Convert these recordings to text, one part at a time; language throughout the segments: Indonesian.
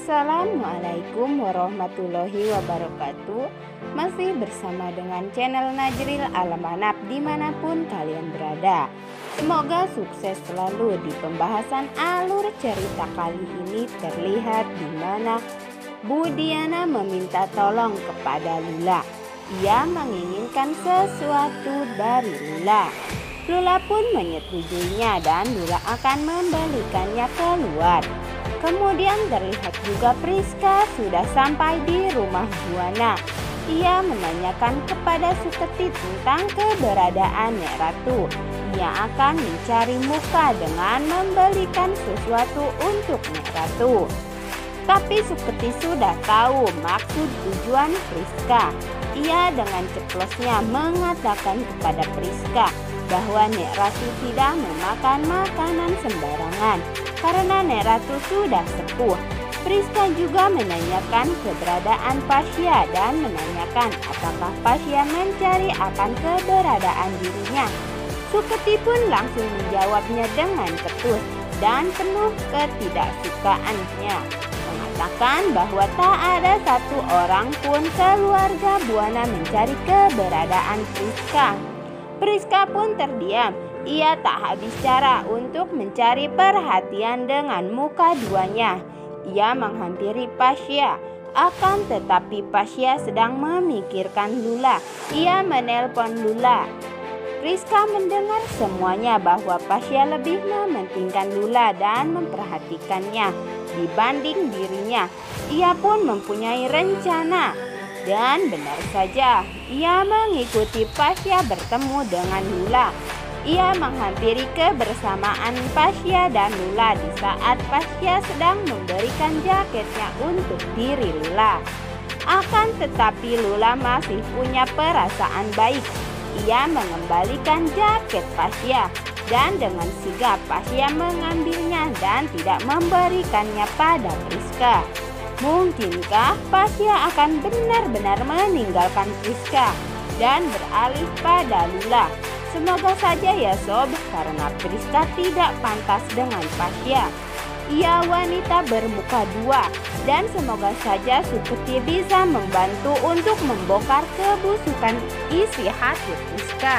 Assalamualaikum warahmatullahi wabarakatuh. Masih bersama dengan channel Najril Alamanap dimanapun kalian berada. Semoga sukses selalu di pembahasan alur cerita kali ini. Terlihat di mana Bu Diana meminta tolong kepada Lula. Ia menginginkan sesuatu dari Lula. Lula pun menyetujuinya dan Lula akan membalikannya keluar. Kemudian terlihat juga Priska sudah sampai di rumah Buana. Ia menanyakan kepada Suketi tentang keberadaan Nek Ratu. Ia akan mencari muka dengan membelikan sesuatu untuk Nek Ratu. Tapi Suketi sudah tahu maksud tujuan Priska. Ia dengan ceplosnya mengatakan kepada Priska bahwa Nek Ratu tidak memakan makanan sembarangan karena Nek Ratu sudah sepuh. Priska juga menanyakan keberadaan Pasya dan menanyakan apakah Pasya mencari akan keberadaan dirinya. Suketi pun langsung menjawabnya dengan ketus dan penuh ketidaksukaannya, mengatakan bahwa tak ada satu orang pun keluarga Buana mencari keberadaan Priska. Priska pun terdiam. Ia tak habis cara untuk mencari perhatian dengan muka duanya. Ia menghampiri Pasya. Akan tetapi Pasya sedang memikirkan Lula. Ia menelpon Lula. Priska mendengar semuanya bahwa Pasya lebih mementingkan Lula dan memperhatikannya dibanding dirinya. Ia pun mempunyai rencana. Dan benar saja, ia mengikuti Pasya bertemu dengan Lula. Ia menghampiri kebersamaan Pasya dan Lula di saat Pasya sedang memberikan jaketnya untuk diri Lula. Akan tetapi Lula masih punya perasaan baik. Ia mengembalikan jaket Pasya dan dengan sigap Pasya mengambilnya dan tidak memberikannya pada Priska. Mungkinkah Pasya akan benar-benar meninggalkan Priska dan beralih pada Lula? Semoga saja ya sob, karena Priska tidak pantas dengan Pasya. Ia wanita bermuka dua dan semoga saja Suketi bisa membantu untuk membongkar kebusukan isi hati Priska.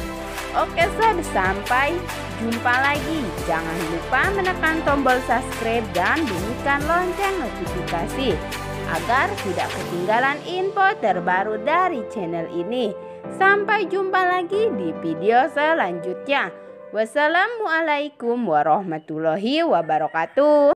Oke sob, sampai jumpa lagi. Jangan lupa menekan tombol subscribe dan bunyikan lonceng notifikasi agar tidak ketinggalan info terbaru dari channel ini. Sampai jumpa lagi di video selanjutnya. Wassalamualaikum warahmatullahi wabarakatuh.